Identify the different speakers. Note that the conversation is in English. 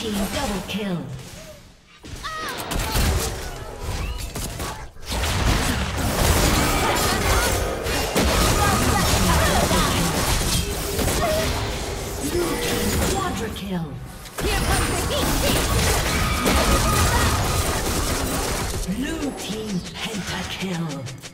Speaker 1: team double kill. Blue team quadra kill.
Speaker 2: Here comes the heat!
Speaker 1: Blue team pentakill.